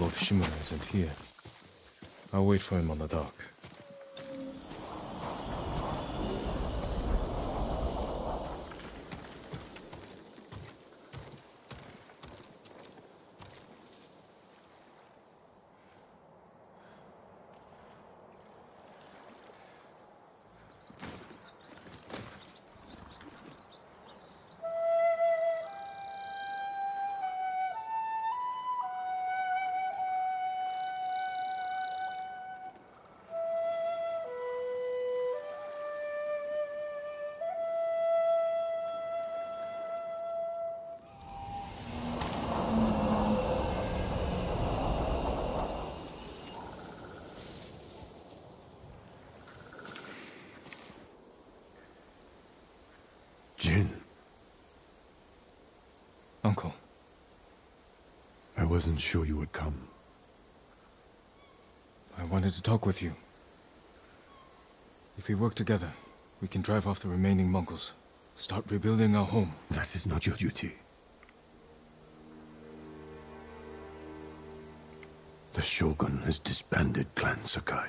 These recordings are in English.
know if Shimura isn't here. I'll wait for him on the dock. Jin. Uncle. I wasn't sure you would come. I wanted to talk with you. If we work together, we can drive off the remaining Mongols. Start rebuilding our home. That is not your duty. The Shogun has disbanded Clan Sakai.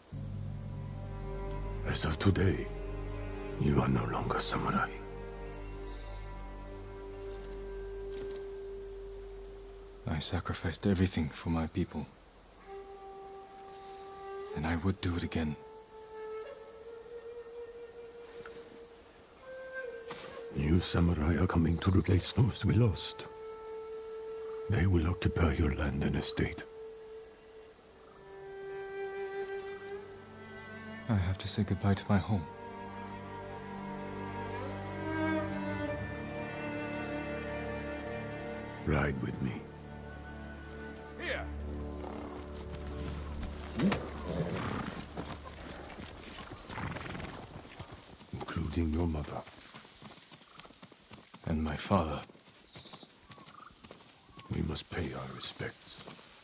As of today, you are no longer samurai. I sacrificed everything for my people. And I would do it again. New samurai are coming to replace those we lost. They will occupy your land and estate. I have to say goodbye to my home. Ride with me. Here! Including your mother. And my father. We must pay our respects.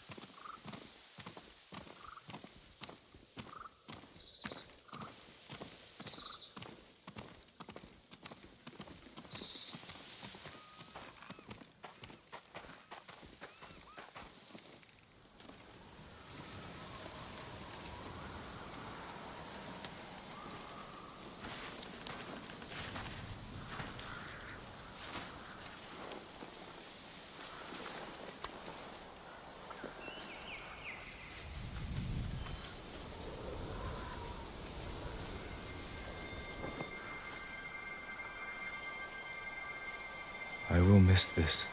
I will miss this.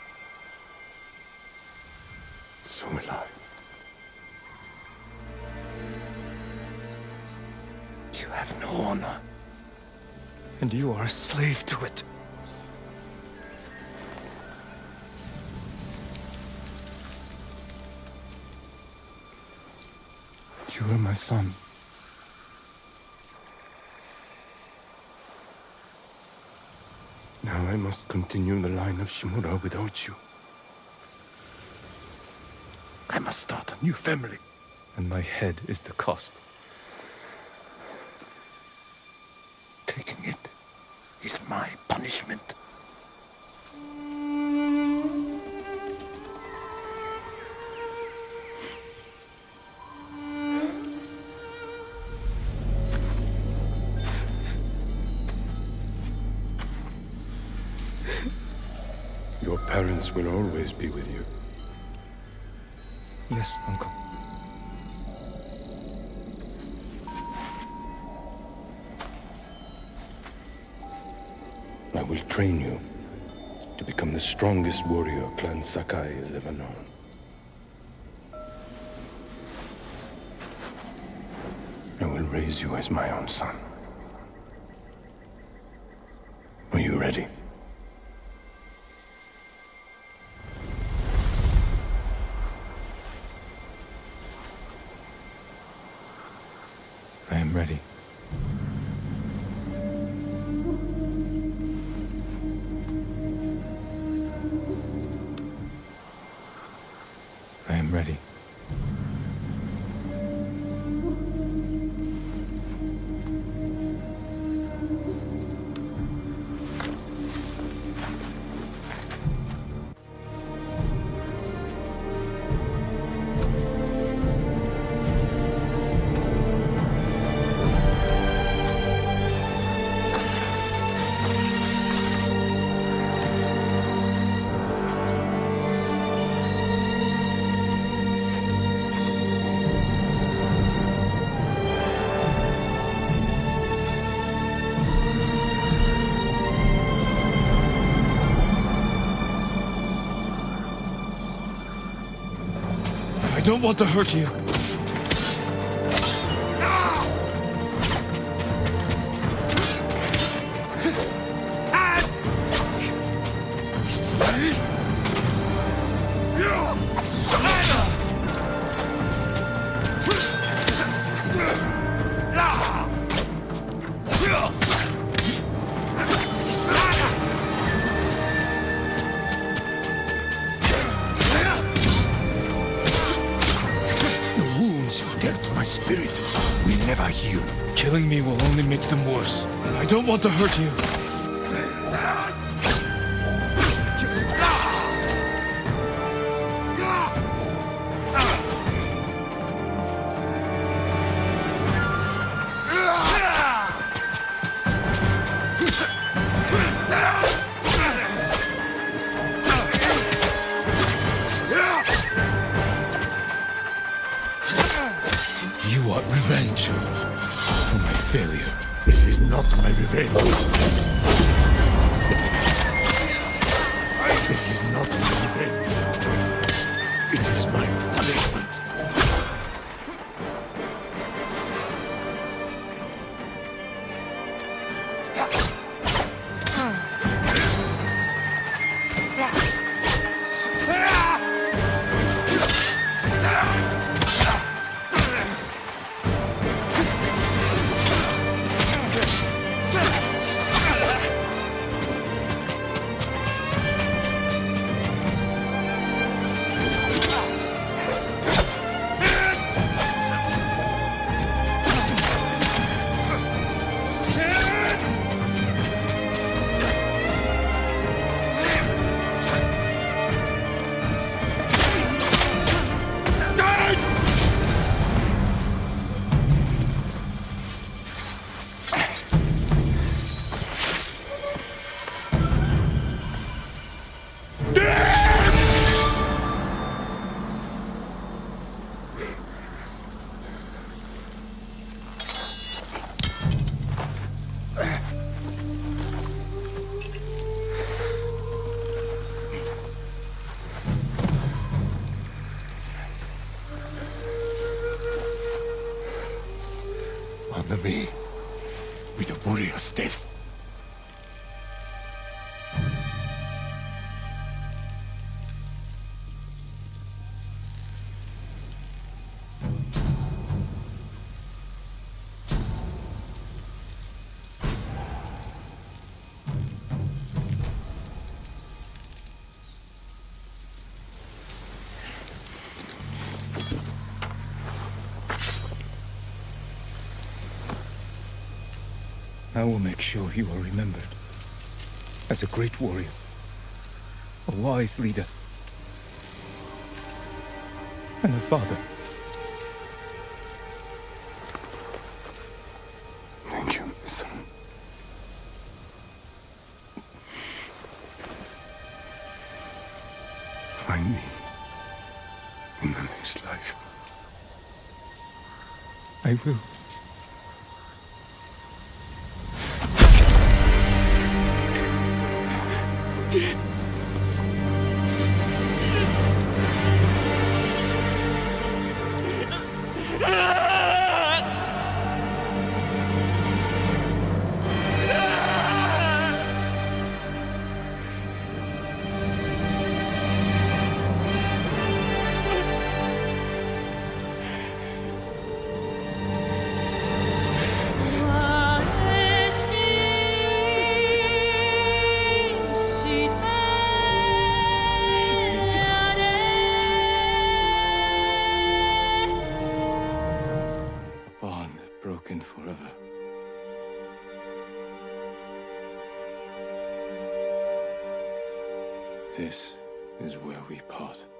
So will I. You have no honor. And you are a slave to it. You are my son. Now I must continue the line of Shimura without you. I must start a new family. And my head is the cost. Taking it is my punishment. Your parents will always be with you. Yes, Uncle. I will train you to become the strongest warrior Clan Sakai has ever known. I will raise you as my own son. Are you ready? I am ready. I am ready. don't want to hurt you. Killing me will only make them worse. I don't want to hurt you. You want revenge for my failure. This is not my revenge. This is not my revenge. It is my punishment. Honor me with a warrior's death. I will make sure you are remembered as a great warrior, a wise leader, and a father. Thank you, my son. Find me in the next life. I will. Broken forever. This is where we part.